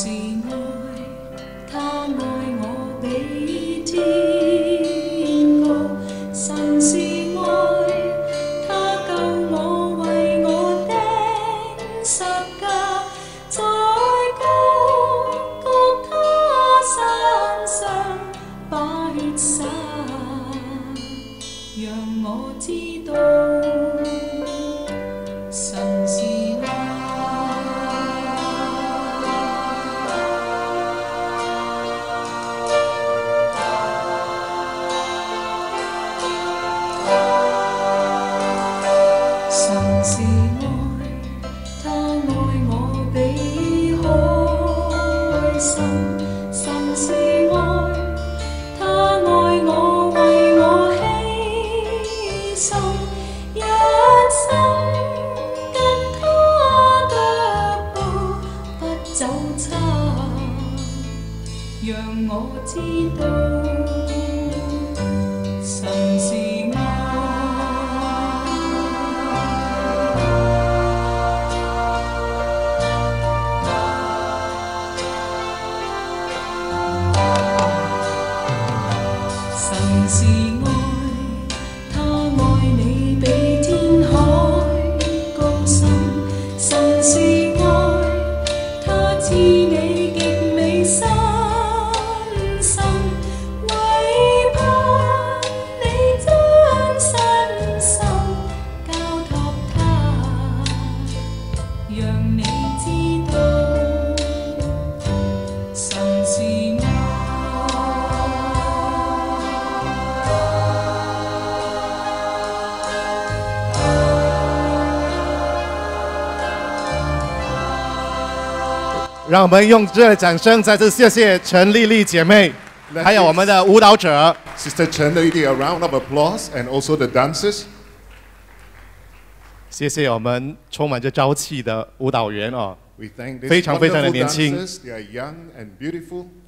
是愛，他愛我比天高。神是愛，他救我為我釘十架，在高谷他山上把血灑，讓我知道神是愛。神是愛，他愛我比海深。神是愛，他愛我為我犧牲，一生跟他腳步不走差，讓我知道神是愛。神是愛，他愛你比天海高深。神是愛，他賜你極美身心，為盼你將身心交託他，讓你知道神是愛。 让我们用热烈掌声再次谢谢陈丽丽姐妹，还有我们的舞蹈者。 Sister Chen Lily, a round of applause, and also the dancers. 谢谢我们充满着朝气的舞蹈员哦， We thank these 非常非常的 wonderful 年轻。 dancers. They are young and beautiful.